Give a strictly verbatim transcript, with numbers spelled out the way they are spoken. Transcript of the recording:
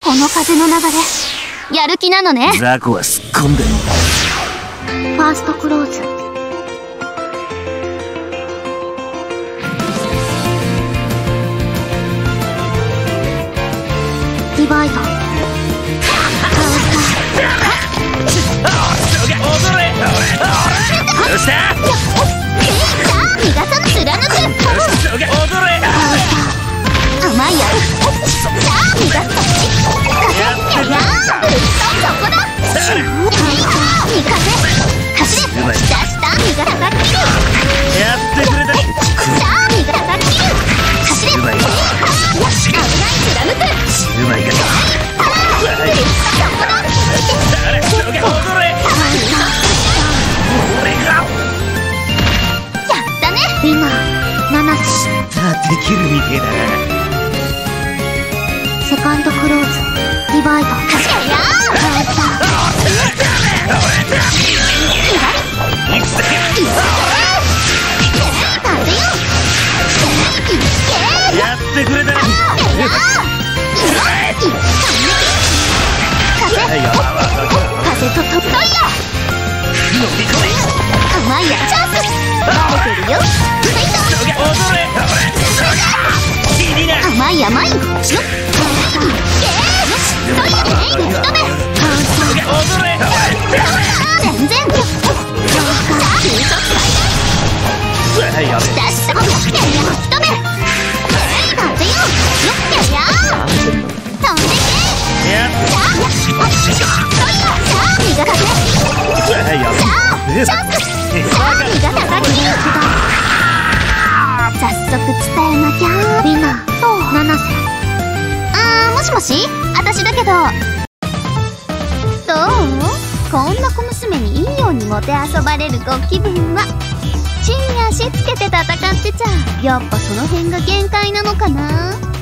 この風の流れ、やる気なのね。 雑魚はすっ込んでる。 ファーストクローズ。ディバイド。 どうした？ 逃がさぬ貫く。 踊れ。 甘いやる。さあ逃がす。ややーぶっとそこだ。味方走れ。下下逃がさきる。 やってくれた。 さあ逃がさきる。走れ。危ない貫く。 死ぬまいか。 ぶっとそこだ。 踊れ。俺が。 やったね。リナ、ナナス。 さあできるみてえだな。 セカンドクローズ、ディバイド。ややってくれた。 風と飛ぶといや。甘いやチャンス。慣れてるよ。 踊れ。 甘い甘い。よっ。全然。早速伝えなきゃ。リナと七瀬。あー、もしもし、私だけど。どう？こんな小娘にいいようにもてあそばれるご気分は。地に足つけて戦ってちゃやっぱその辺が限界なのかな。